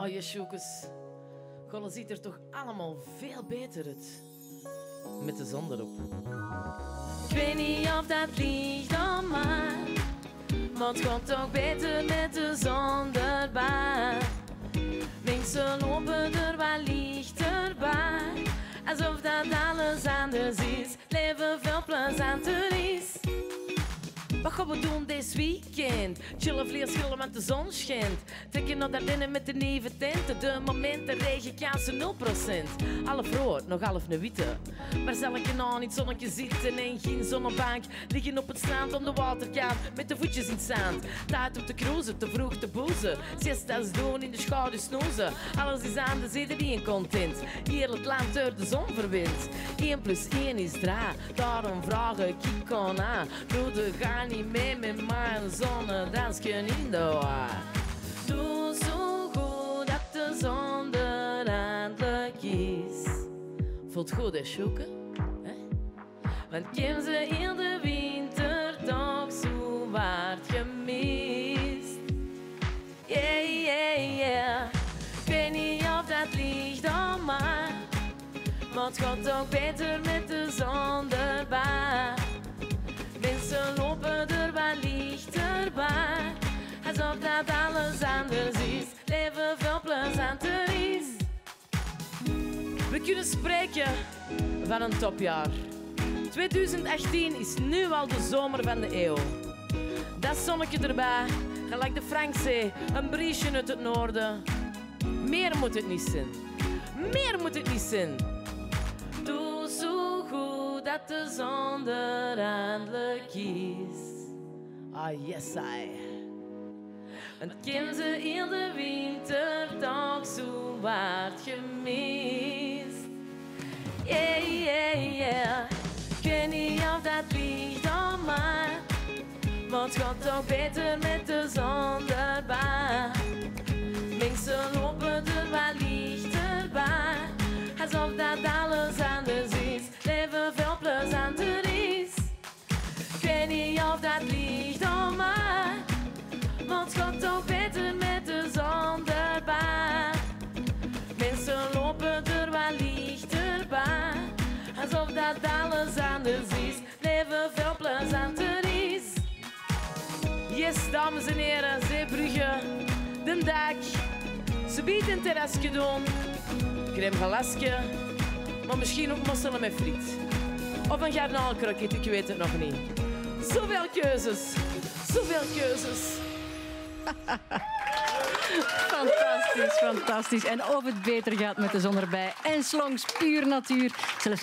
Oh, Jesjoekes. Golle ziet er toch allemaal veel beter uit. Met de zon erop. Ik weet niet of dat ligt aan mij, maar het gaat toch beter met de zon erbij. Mensen lopen er wat lichterbij, alsof dat alles anders is, leven veel plezanter is. Wat gaan we doen dit weekend? Chillen, vleerschillen, want de zon schijnt. Trekken naar daar binnen met de nieuwe tenten. De momenten regenkansen 0%. Half rood, nog half een witte. Waar zal ik nou in het zonnetje zitten en geen zonnebank? Liggen op het strand om de waterkant met de voetjes in het zand. Tijd om te cruisen, te vroeg te boezen. Siestas doen, in de schouder snoezen. Alles is anders, iedereen content. Heel het land door de zon verwint. 1 + 1 is 3, daarom vraag ik kon aan. Broeder, ga niet mee met mijn zonnedansje in de war. Doe zo goed dat de zon er eindelijk is. Voelt goed, hè, Sjoeke? Want ken ze in de winter toch zo waard gemist. Yeah, yeah, yeah. Ik weet niet of dat ligt aan mij, maar het gaat toch beter met de zon erbij. Mensen lopen er wat lichterbij, alsof dat alles anders is, leven veel plezanter is. We kunnen spreken van een topjaar. 2018 is nu al de zomer van de eeuw. Dat zonnetje erbij, gelijk de Frankzee, een briesje uit het noorden. Meer moet het niet zijn. Meer moet het niet zijn. Doe zo goed dat de zon er eindelijk is. Ah, yes, I. En ken ze in de winter toch zo waard gemist. Yeah, yeah, yeah. Ik weet niet of dat ligt aan mij, maar het gaat toch beter met de zon erbij. Mensen lopen er wat lichterbij, alsof dat alles anders is, leven veel plezanter is. Ik weet niet of dat ligt aan mij, maar het gaat toch beter met de zon erbij. Mensen lopen er wat lichterbij, alsof dat alles anders is, leven veel plezanter is. Yes, dames en heren, Zeebrugge, de dak. Ze biedt een terrasje doen, crème galasje, maar misschien ook mosselen met friet. Of een garnaalkroket, ik weet het nog niet. Zoveel keuzes, zoveel keuzes. Fantastisch, fantastisch. En of het beter gaat met de zon erbij. En Slongs, puur natuur. Zelfs